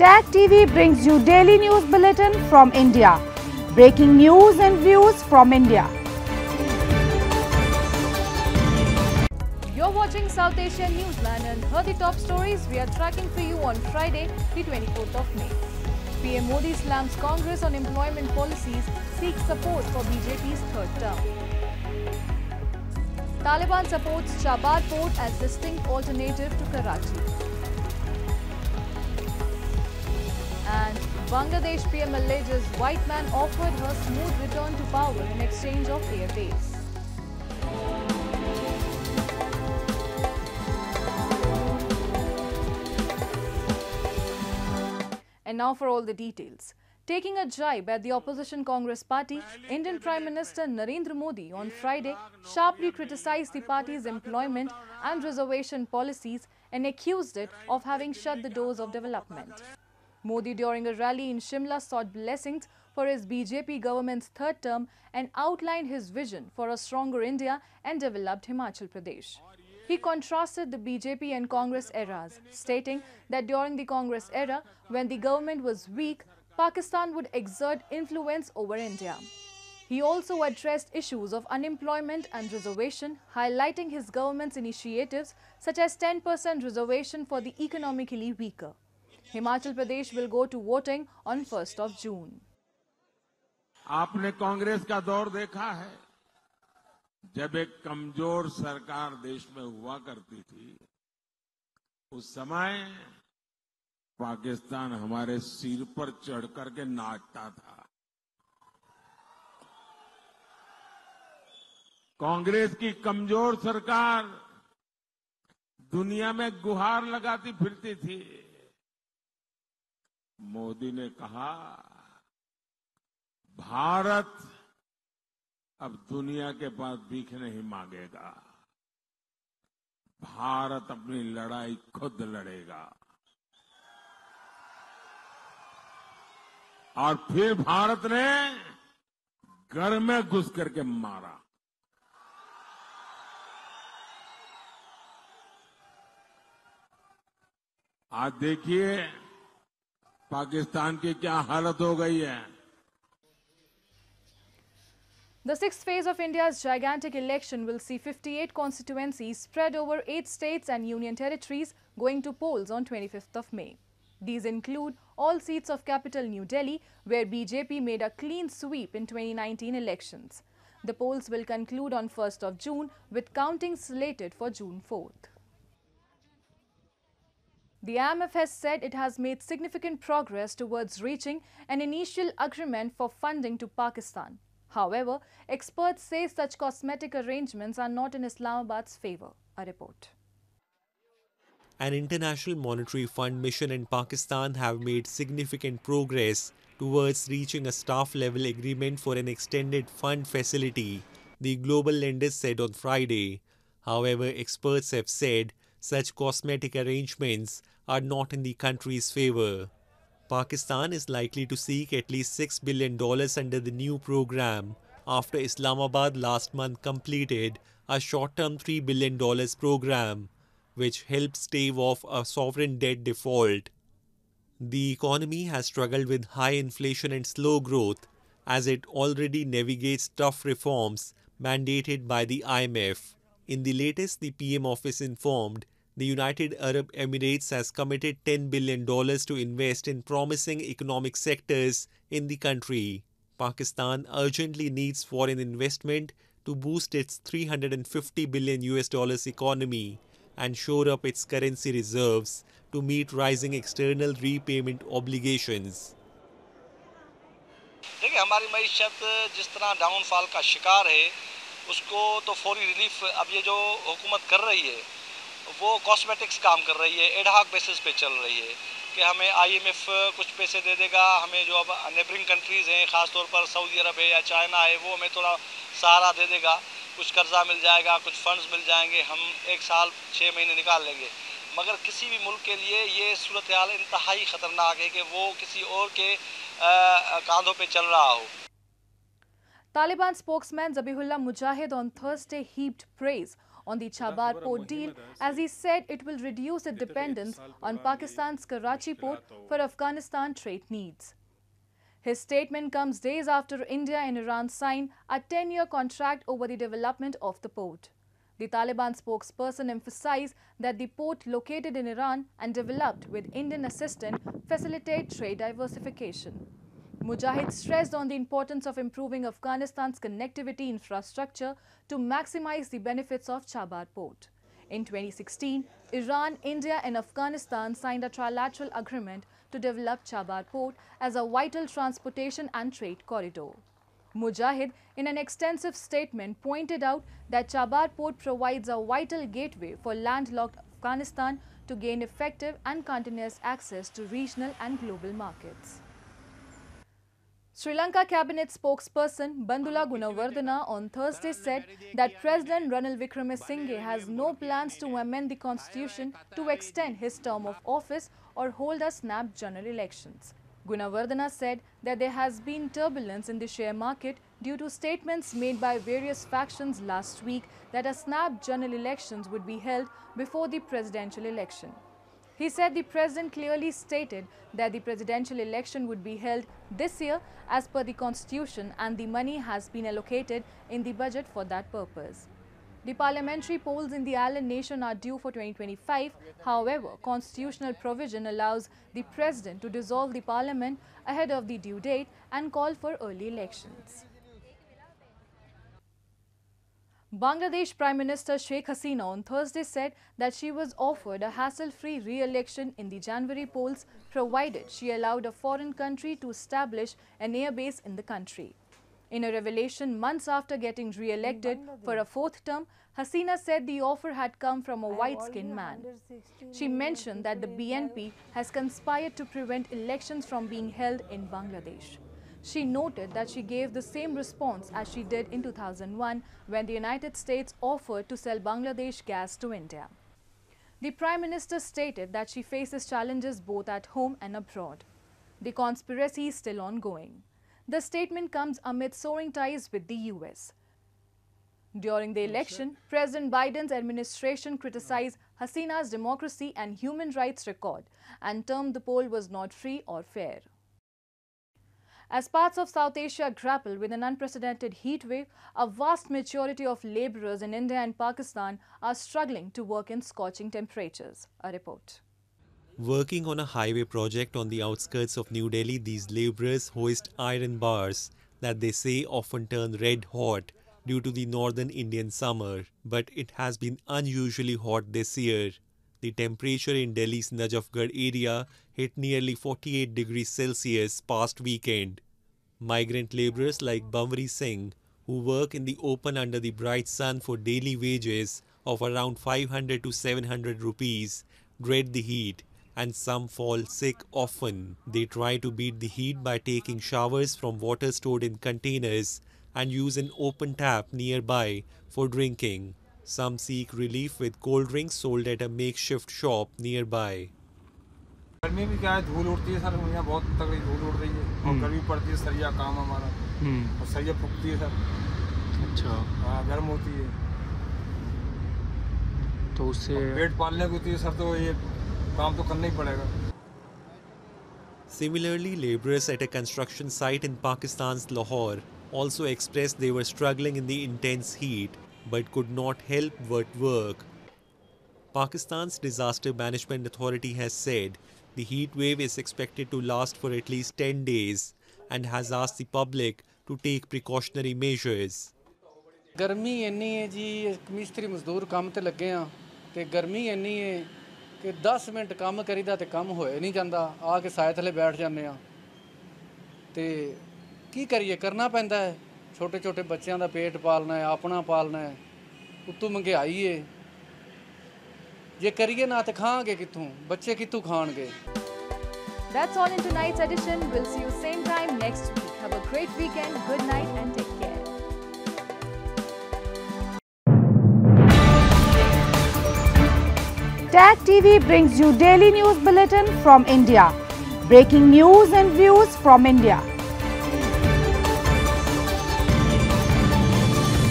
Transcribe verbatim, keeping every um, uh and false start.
Tag T V brings you daily news bulletin from India. Breaking news and views from India. You're watching South Asian Newsland and here the top stories we are tracking for you on Friday, the twenty-fourth of May. P M Modi slams Congress on employment policies, seeks support for B J P's third term. Taliban supports Chabad port as distinct alternative to Karachi. And Bangladesh P M alleges white man offered her smooth return to power in exchange of airbase. And now for all the details. Taking a jibe at the opposition Congress party, Indian Prime Minister Narendra Modi on Friday sharply criticized the party's employment and reservation policies and accused it of having shut the doors of development. Modi during a rally in Shimla sought blessings for his B J P government's third term and outlined his vision for a stronger India and developed Himachal Pradesh. He contrasted the B J P and Congress eras, stating that during the Congress era, when the government was weak, Pakistan would exert influence over India. He also addressed issues of unemployment and reservation, highlighting his government's initiatives such as ten percent reservation for the economically weaker. Himachal Pradesh will go to voting on first of June. आपने कांग्रेस का दौर देखा है, जब एक कमजोर सरकार देश में हुआ करती थी, उस समय पाकिस्तान हमारे सिर पर चढ़ करके नाचता था। कांग्रेस की कमजोर सरकार दुनिया में गुहार लगाती फिरती थी। मोदी ने कहा, भारत अब दुनिया के पास भीख नहीं मांगेगा, भारत अपनी लड़ाई खुद लड़ेगा। और फिर भारत ने घर में घुस करके मारा। आज देखिए पाकिस्तान की क्या हालत हो गई है। The sixth phase of India's gigantic election will see fifty-eight constituencies spread over eight states and union territories going to polls on twenty-fifth of May. These include all seats of capital New Delhi, where B J P made a clean sweep in twenty nineteen elections. The polls will conclude on first of June, with counting slated for June fourth. The I M F has said it has made significant progress towards reaching an initial agreement for funding to Pakistan. However, experts say such cosmetic arrangements are not in Islamabad's favor. A report. An International Monetary Fund mission in Pakistan have made significant progress towards reaching a staff-level agreement for an extended fund facility, the global lenders said on Friday. However, experts have said such cosmetic arrangements are not in the country's favor. Pakistan is likely to seek at least six billion dollars under the new program after Islamabad last month completed a short-term three billion dollars program, which helped stave off a sovereign debt default. The economy has struggled with high inflation and slow growth as it already navigates tough reforms mandated by the I M F. In the latest, the P M office informed the United Arab Emirates has committed ten billion dollars to invest in promising economic sectors in the country. Pakistan urgently needs foreign investment to boost its three hundred fifty billion U S dollars economy and shore up its currency reserves to meet rising external repayment obligations. देखिए, हमारी मईशत जिस तरह downfall का शिकार है, उसको तो फौरी रिलीफ अब ये जो हुकूमत कर रही है, वो कॉस्मेटिक्स काम कर रही है, एडहॉक बेसिस पे चल रही है कि हमें आई एम एफ कुछ पैसे दे देगा, हमें जो अब नेबरिंग कंट्रीज़ हैं, ख़ासतौर पर सऊदी अरब है या चाइना है, वो हमें थोड़ा सहारा दे देगा, कुछ कर्जा मिल जाएगा, कुछ फंड्स मिल जाएंगे, हम एक साल छः महीने निकाल लेंगे। मगर किसी भी मुल्क के लिए ये सूरत हाल इंतहाई ख़तरनाक है कि वो किसी और के कांधों पे चल रहा हो। Taliban spokesman Zabihullah Mujahid on Thursday heaped praise on the Chabad port deal, as he said it will reduce its dependence on Pakistan's Karachi port for Afghanistan trade needs. His statement comes days after India and Iran signed a ten-year contract over the development of the port. The Taliban spokesperson emphasized that the port located in Iran and developed with Indian assistance facilitate trade diversification. Mujahid stressed on the importance of improving Afghanistan's connectivity infrastructure to maximize the benefits of Chabad port. In twenty sixteen, Iran, India and Afghanistan signed a trilateral agreement to develop Chabad port as a vital transportation and trade corridor. Mujahid, in an extensive statement, pointed out that Chabad port provides a vital gateway for landlocked Afghanistan to gain effective and continuous access to regional and global markets. Sri Lanka Cabinet spokesperson Bandula Gunawardena on Thursday said that President Ranil Wickremesinghe has no plans to amend the constitution to extend his term of office or hold a snap general elections. Gunawardena said that there has been turbulence in the share market due to statements made by various factions last week that a snap general elections would be held before the presidential election. He said the president clearly stated that the presidential election would be held this year as per the constitution and the money has been allocated in the budget for that purpose. The parliamentary polls in the island nation are due for twenty twenty-five. However, constitutional provision allows the president to dissolve the parliament ahead of the due date and call for early elections. Bangladesh Prime Minister Sheikh Hasina on Thursday said that she was offered a hassle-free re-election in the January polls provided she allowed a foreign country to establish an airbase in the country. In a revelation months after getting re-elected for a fourth term, Hasina said the offer had come from a white-skinned man. She mentioned that the B N P has conspired to prevent elections from being held in Bangladesh. She noted that she gave the same response as she did in two thousand one when the United States offered to sell Bangladesh gas to India. The Prime Minister stated that she faces challenges both at home and abroad. The conspiracy is still ongoing. The statement comes amid soaring ties with the U S. During the election, President Biden's administration criticized Hasina's democracy and human rights record and termed the poll was not free or fair. As parts of South Asia grapple with an unprecedented heat wave, a vast majority of laborers in India and Pakistan are struggling to work in scorching temperatures. A report. Working on a highway project on the outskirts of New Delhi, these laborers hoist iron bars that they say often turn red hot due to the northern Indian summer. But it has been unusually hot this year. The temperature in Delhi's Najafgarh area hit nearly forty-eight degrees Celsius past weekend. Migrant laborers like Bamri Singh, who work in the open under the bright sun for daily wages of around five hundred to seven hundred rupees, dread the heat, and some fall sick often. They try to beat the heat by taking showers from water stored in containers and use an open tap nearby for drinking. Some seek relief with cold drinks sold at a makeshift shop nearby. गर्मी भी क्या है, धूल उड़ती है sir, यहाँ बहुत तगड़ी धूल उड़ रही है और गर्मी पड़ती है, सरिया काम हमारा और सरिया फूकती है सर। अच्छा हाँ, गर्म होती है तो उससे पेट पालने को होती है सर, तो ये काम तो करना ही पड़ेगा। Similarly, laborers at a construction site in Pakistan's Lahore also expressed they were struggling in the intense heat but could not help but work. Pakistan's Disaster Management Authority has said the heat wave is expected to last for at least ten days and has asked the public to take precautionary measures. गर्मी इन्नी है जी, मिस्त्री मजदूर काम ते लगे हैं ते गर्मी इन्नी है कि दस मिनट काम करीदा ते काम होए नहीं जाता, आके साए थले बैठ जाने आ ते की करिए, करना पैंदा है। छोटे छोटे बच्चों का पेट पालना है, अपना पालना है, उत्तों महंगाई है, ये करिए ना तो खाएंगे कित्थों, बच्चे कित्थों खाएंगे। That's all in tonight's edition. We'll see you same time next week. Have a great weekend. Good night and take care. Tag T V brings you daily news bulletin from India. Breaking news and views from India.